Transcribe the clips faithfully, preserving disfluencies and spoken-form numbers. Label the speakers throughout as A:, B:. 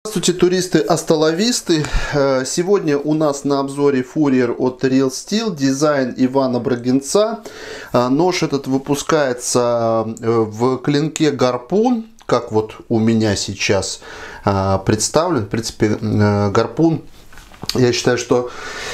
A: Здравствуйте, туристы-астоловисты! Сегодня у нас на обзоре фурриер от Real Steel, дизайн Ивана Брагинца. Нож этот выпускается в клинке гарпун, как вот у меня сейчас представлен. В принципе, гарпун, я считаю, что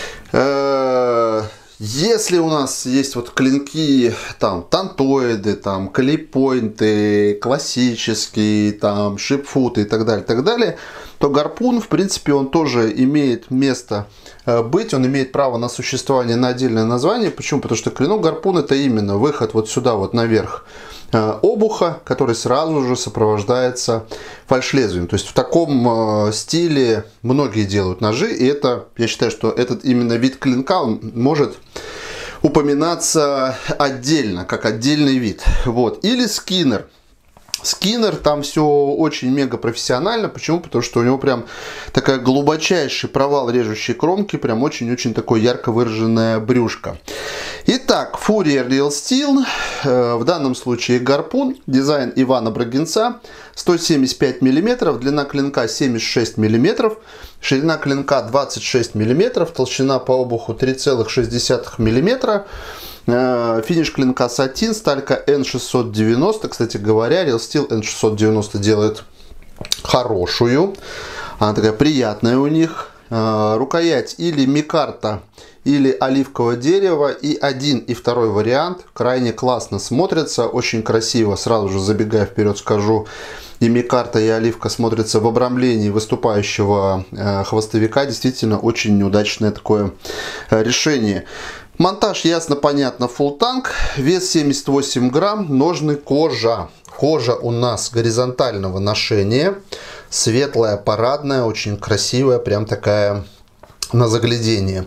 A: если у нас есть вот клинки, там, тантоиды, там, клиппойнты, классические, там, шипфуты и так далее, так далее, то гарпун, в принципе, он тоже имеет место быть, он имеет право на существование, на отдельное название. Почему? Потому что клинок гарпун — это именно выход вот сюда, вот наверх обуха, который сразу же сопровождается фальшлезвием. То есть в таком стиле многие делают ножи, и это, я считаю, что этот именно вид клинка, он может упоминаться отдельно, как отдельный вид. Вот. Или скиннер. Скиннер, там все очень мега профессионально. Почему? Потому что у него прям такая глубочайший провал режущей кромки, прям очень-очень такое ярко выраженное брюшко. Итак, фурриер Real Steel, э, в данном случае гарпун, дизайн Ивана Брагинца, сто семьдесят пять миллиметров, длина клинка семьдесят шесть миллиметров, ширина клинка двадцать шесть миллиметров, толщина по обуху три целых шесть десятых миллиметра. Финиш клинка сатин, сталька эн шестьсот девяносто. Кстати говоря, Real Steel эн шестьсот девяносто делает хорошую. Она такая приятная у них. Рукоять или микарта, или оливковое дерево. И один, и второй вариант крайне классно смотрятся. Очень красиво. Сразу же забегая вперед скажу. И микарта, и оливка смотрятся в обрамлении выступающего хвостовика. Действительно очень неудачное такое решение. Монтаж ясно, понятно, full танк, вес семьдесят восемь грамм, ножны кожа. Кожа у нас горизонтального ношения, светлая, парадная, очень красивая, прям такая на заглядение.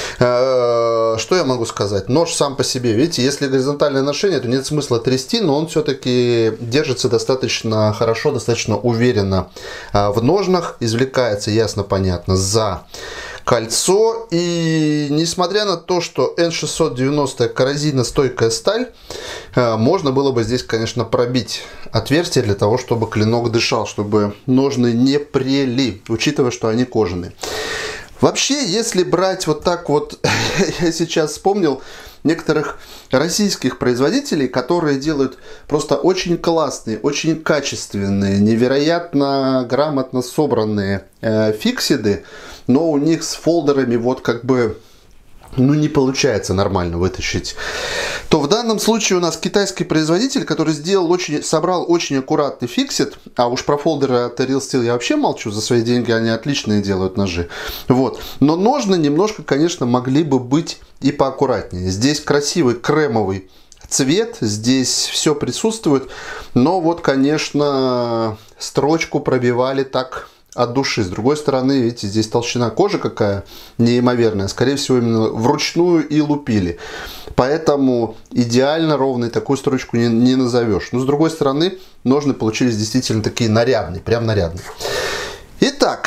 A: Что я могу сказать? Нож сам по себе, видите, если горизонтальное ношение, то нет смысла трясти, но он все-таки держится достаточно хорошо, достаточно уверенно в ножнах, извлекается, ясно, понятно, за кольцо. И несмотря на то, что эн шестьсот девяносто коррозийно-стойкая сталь, можно было бы здесь, конечно, пробить отверстие для того, чтобы клинок дышал, чтобы ножны не прели, учитывая, что они кожаные. Вообще, если брать вот так вот, я сейчас вспомнил некоторых российских производителей, которые делают просто очень классные, очень качественные, невероятно грамотно собранные э, фиксиды, но у них с фолдерами вот как бы, ну, не получается нормально вытащить, то в данном случае у нас китайский производитель, который сделал очень, собрал очень аккуратный фиксит, а уж про фолдеры от Real Steel я вообще молчу, за свои деньги они отличные делают ножи. Вот. Но ножны немножко, конечно, могли бы быть и поаккуратнее. Здесь красивый кремовый цвет, здесь все присутствует, но вот, конечно, строчку пробивали так от души. С другой стороны, видите, здесь толщина кожи какая неимоверная. Скорее всего, именно вручную и лупили. Поэтому идеально ровной такую строчку не, не назовешь. Но с другой стороны, ножны получились действительно такие нарядные. Прям нарядные. Итак,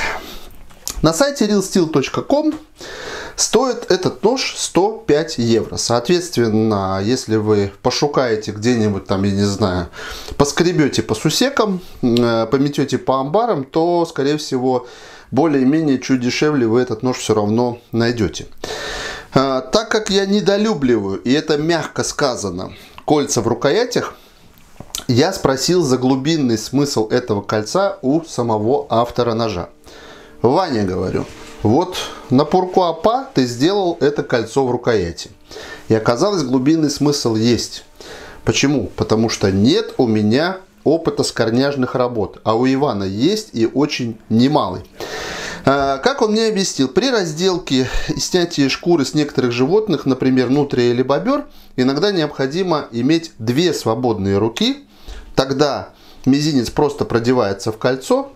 A: на сайте real steel точка ком стоит этот нож сто пять евро. Соответственно, если вы пошукаете где-нибудь там, я не знаю, поскребете по сусекам, пометете по амбарам, то, скорее всего, более-менее чуть дешевле вы этот нож все равно найдете. Так как я недолюбливаю, и это мягко сказано, кольца в рукоятях, я спросил за глубинный смысл этого кольца у самого автора ножа. Ваня, говорю, вот на Пуркуапа ты сделал это кольцо в рукояти. И оказалось, глубинный смысл есть. Почему? Потому что нет у меня опыта скорняжных работ. А у Ивана есть, и очень немалый. Как он мне объяснил, при разделке и снятии шкуры с некоторых животных, например, нутрия или бобер, иногда необходимо иметь две свободные руки. Тогда мизинец просто продевается в кольцо,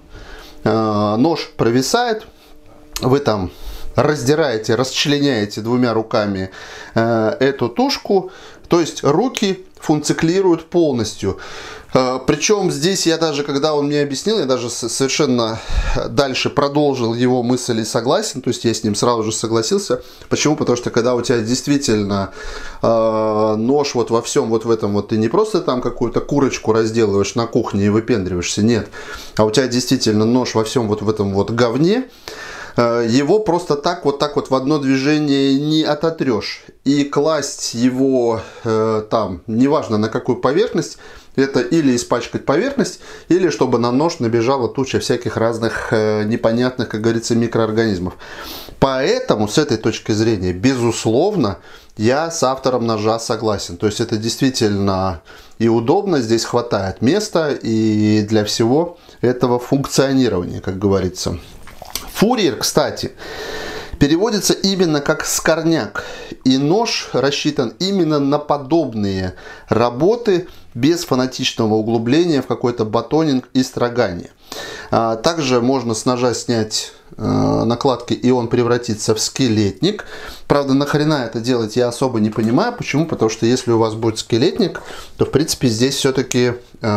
A: нож провисает. Вы там раздираете, расчленяете двумя руками э, эту тушку. То есть руки функционируют полностью. Э, причем здесь я даже, когда он мне объяснил, я даже совершенно дальше продолжил его мысль и согласен. То есть я с ним сразу же согласился. Почему? Потому что когда у тебя действительно э, нож вот во всем вот в этом вот, ты не просто там какую-то курочку разделываешь на кухне и выпендриваешься, нет, а у тебя действительно нож во всем вот в этом вот говне, э, его просто так вот так вот в одно движение не ототрешь. И класть его э, там, неважно на какую поверхность, это или испачкать поверхность, или чтобы на нож набежала туча всяких разных э, непонятных, как говорится, микроорганизмов. Поэтому, с этой точки зрения, безусловно, я с автором ножа согласен. То есть это действительно и удобно, здесь хватает места и для всего этого функционирования, как говорится. Фурьер, кстати, переводится именно как скорняк. И нож рассчитан именно на подобные работы без фанатичного углубления в какой-то батонинг и строгание. Также можно с ножа снять накладки, и он превратится в скелетник. Правда, нахрена это делать, я особо не понимаю. Почему? Потому что если у вас будет скелетник, то в принципе здесь все-таки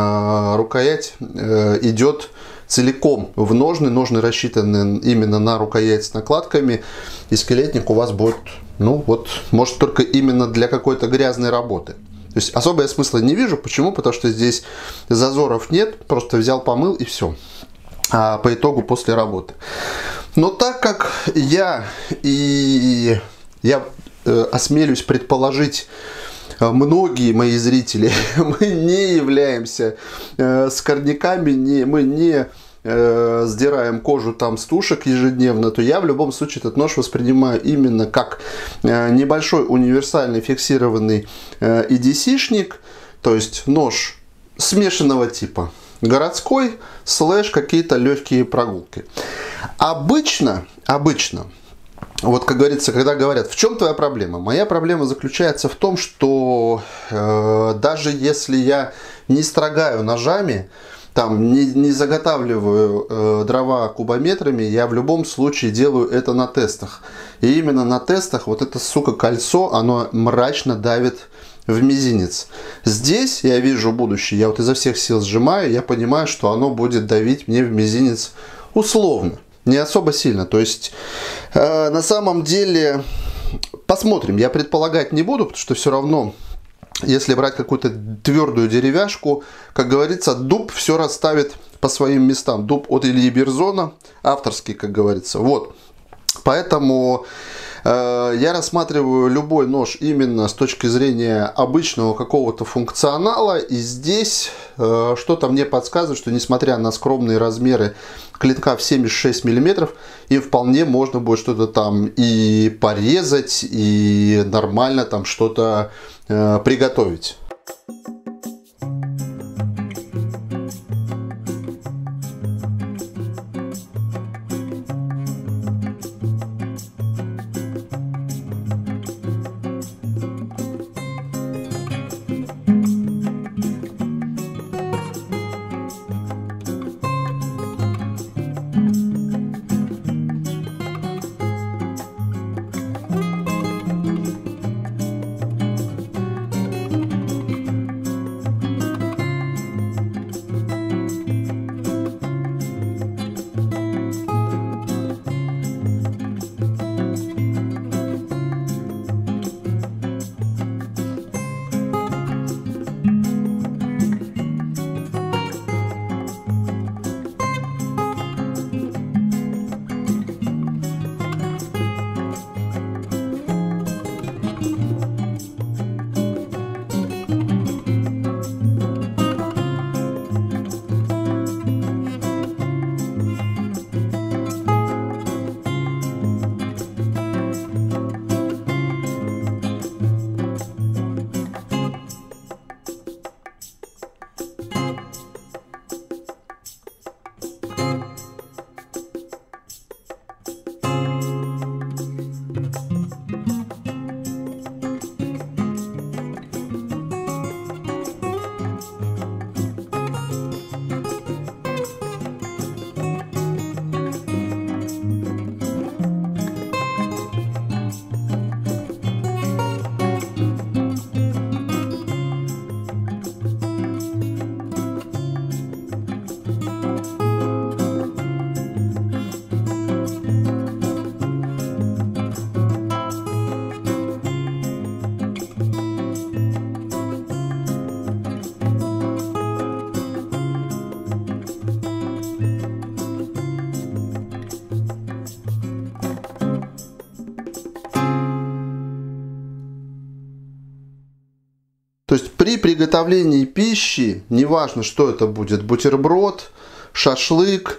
A: рукоять идет целиком в ножны. Ножны рассчитаны именно на рукоять с накладками. И скелетник у вас будет, ну вот, может только именно для какой-то грязной работы. То есть особого я смысла не вижу. Почему? Потому что здесь зазоров нет. Просто взял, помыл и все. А по итогу после работы. Но так как я и я э, осмелюсь предположить, многие мои зрители, мы не являемся э, скорняками, не, мы не э, сдираем кожу там с тушек ежедневно, то я в любом случае этот нож воспринимаю именно как э, небольшой универсальный фиксированный э, и ди си-шник, то есть нож смешанного типа. Городской слэш какие-то легкие прогулки. Обычно, обычно, вот как говорится, когда говорят, в чем твоя проблема? Моя проблема заключается в том, что э, даже если я не строгаю ножами, там, не, не заготавливаю э, дрова кубометрами, я в любом случае делаю это на тестах. И именно на тестах вот это, сука, кольцо, оно мрачно давит в мизинец. Здесь я вижу будущее, я вот изо всех сил сжимаю, я понимаю, что оно будет давить мне в мизинец условно, не особо сильно. То есть э, на самом деле посмотрим, я предполагать не буду, потому что все равно, если брать какую-то твердую деревяшку, как говорится, дуб все расставит по своим местам. Дуб от Ильи Берзона, авторский, как говорится. Вот, поэтому я рассматриваю любой нож именно с точки зрения обычного какого-то функционала. И здесь э, что-то мне подсказывает, что несмотря на скромные размеры клинка в семьдесят шесть миллиметров, им вполне можно будет что-то там и порезать, и нормально там что-то э, приготовить. То есть при приготовлении пищи, неважно, что это будет, бутерброд, шашлык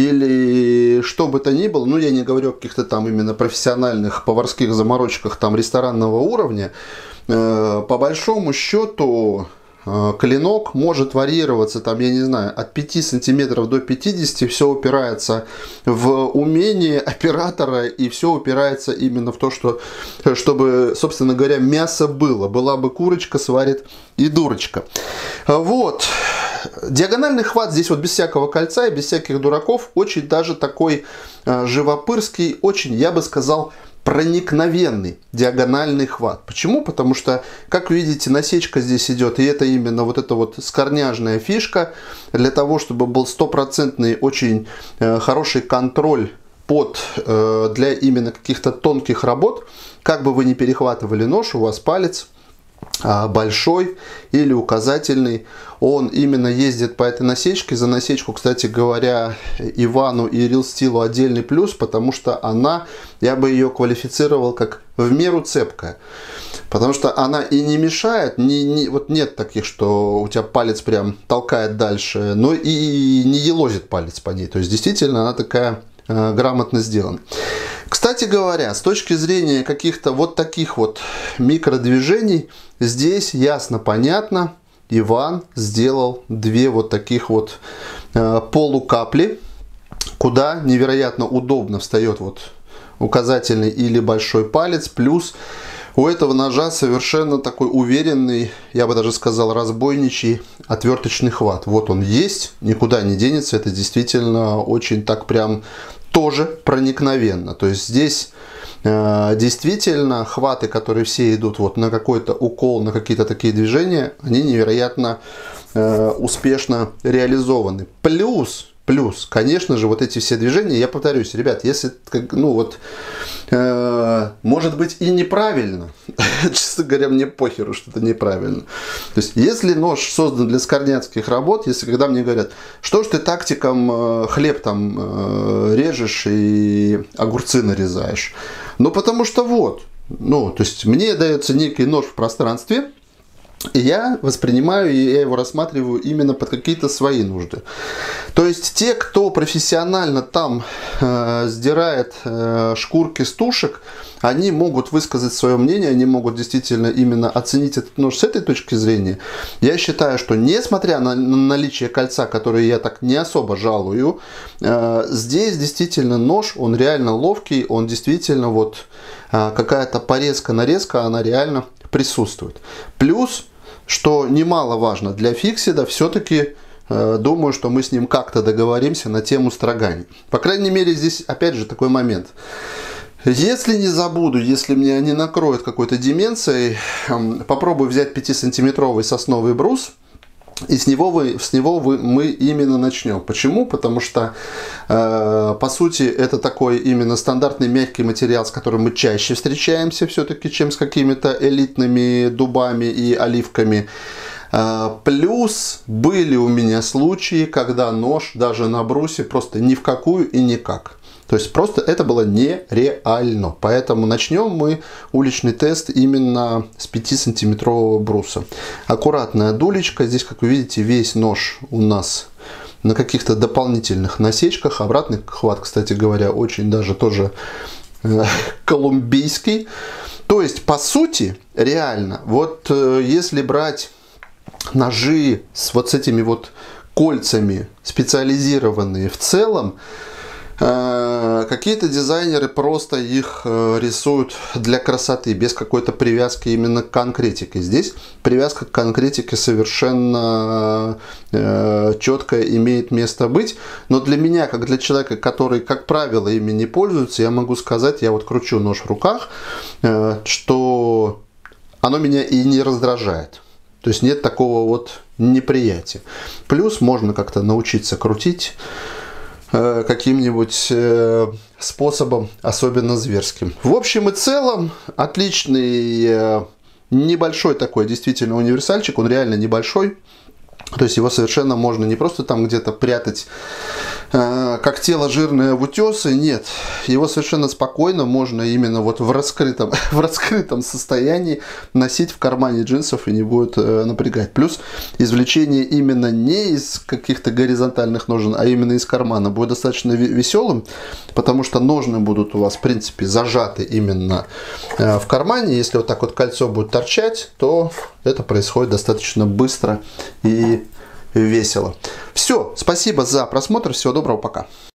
A: или что бы то ни было, ну я не говорю о каких-то там именно профессиональных поварских заморочках там ресторанного уровня, э, по большому счету э, клинок может варьироваться там, я не знаю, от пяти сантиметров до пятидесяти, все упирается в умение оператора и все упирается именно в то, что, чтобы, собственно говоря, мясо было. Была бы курочка, сварит и дурочка. Вот. Диагональный хват здесь вот без всякого кольца и без всяких дураков, очень даже такой э, живопырский, очень, я бы сказал, проникновенный диагональный хват. Почему? Потому что, как видите, насечка здесь идет, и это именно вот эта вот скорняжная фишка, для того, чтобы был стопроцентный очень э, хороший контроль под, э, для именно каких-то тонких работ. Как бы вы ни перехватывали нож, у вас палец большой или указательный, он именно ездит по этой насечке. За насечку, кстати говоря, Ивану и Real Steel отдельный плюс, потому что она, я бы ее квалифицировал как в меру цепкая. Потому что она и не мешает, не, не, вот нет таких, что у тебя палец прям толкает дальше, но и не елозит палец по ней. То есть действительно она такая э, грамотно сделана. Кстати говоря, с точки зрения каких-то вот таких вот микродвижений, здесь ясно, понятно, Иван сделал две вот таких вот э, полукапли, куда невероятно удобно встает вот указательный или большой палец, плюс у этого ножа совершенно такой уверенный, я бы даже сказал, разбойничий отверточный хват. Вот он есть, никуда не денется, это действительно очень так прям тоже проникновенно. То есть здесь э, действительно хваты, которые все идут вот на какой-то укол, на какие-то такие движения, они невероятно э, успешно реализованы. Плюс, плюс, конечно же, вот эти все движения, я повторюсь, ребят, если, ну вот, э, может быть и неправильно, честно говоря, мне похеру, что это неправильно. То есть, если нож создан для скорняцких работ, если когда мне говорят, что ж ты тактиком э, хлеб там э, режешь и огурцы нарезаешь, ну потому что вот, ну, то есть, мне дается некий нож в пространстве, и я воспринимаю, и я его рассматриваю именно под какие-то свои нужды. То есть те, кто профессионально там э, сдирает э, шкурки с тушек, они могут высказать свое мнение, они могут действительно именно оценить этот нож с этой точки зрения. Я считаю, что несмотря на наличие кольца, которое я так не особо жалую, э, здесь действительно нож, он реально ловкий, он действительно вот э, какая-то порезка-нарезка, она реально присутствует. Плюс, что немаловажно для Фиксида, все-таки э, думаю, что мы с ним как-то договоримся на тему строганий. По крайней мере, здесь опять же такой момент. Если не забуду, если меня не накроет какой-то деменцией, э, попробую взять пятисантиметровый сосновый брус. И с него, вы, с него вы, мы именно начнем. Почему? Потому что, э, по сути, это такой именно стандартный мягкий материал, с которым мы чаще встречаемся все-таки, чем с какими-то элитными дубами и оливками. Э, плюс были у меня случаи, когда нож даже на брусе просто ни в какую и никак. То есть просто это было нереально. Поэтому начнем мы уличный тест именно с пятисантиметрового бруса. Аккуратная дулечка. Здесь, как вы видите, весь нож у нас на каких-то дополнительных насечках. Обратный хват, кстати говоря, очень даже тоже э, колумбийский. То есть, по сути, реально, вот э, если брать ножи с вот с этими вот кольцами, специализированные в целом, какие-то дизайнеры просто их рисуют для красоты, без какой-то привязки именно к конкретике. Здесь привязка к конкретике совершенно четкая имеет место быть. Но для меня, как для человека, который, как правило, ими не пользуется, я могу сказать, я вот кручу нож в руках, что оно меня и не раздражает. То есть нет такого вот неприятия. Плюс можно как-то научиться крутить каким-нибудь способом, особенно зверским. В общем и целом, отличный небольшой такой действительно универсальчик, он реально небольшой. То есть его совершенно можно не просто там где-то прятать как тело жирное в утёсы. Нет, его совершенно спокойно можно именно вот в раскрытом, в раскрытом состоянии носить в кармане джинсов и не будет э, напрягать. Плюс извлечение именно не из каких-то горизонтальных ножен, а именно из кармана будет достаточно веселым, потому что ножны будут у вас в принципе зажаты именно э, в кармане. Если вот так вот кольцо будет торчать, то это происходит достаточно быстро и весело. Все, спасибо за просмотр, всего доброго, пока.